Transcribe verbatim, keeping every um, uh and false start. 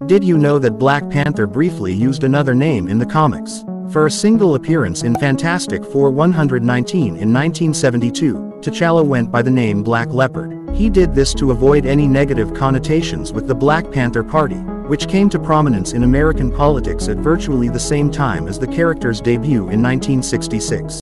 Did you know that Black Panther briefly used another name in the comics? For a single appearance in Fantastic Four one nineteen in nineteen seventy-two, T'Challa went by the name Black Leopard. He did this to avoid any negative connotations with the Black Panther Party, which came to prominence in American politics at virtually the same time as the character's debut in nineteen sixty-six.